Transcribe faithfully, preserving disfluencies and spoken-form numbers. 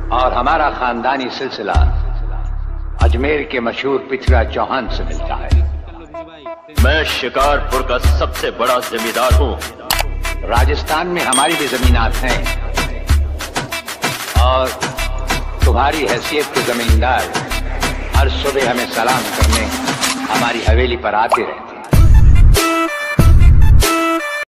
और हमारा खानदानी सिलसिला अजमेर के मशहूर पिछड़ा चौहान से मिलता है। मैं शिकारपुर का सबसे बड़ा जमींदार हूँ। राजस्थान में हमारी भी जमीनात हैं और तुम्हारी हैसियत के जमींदार हर सुबह हमें सलाम करने हमारी हवेली पर आते रहते।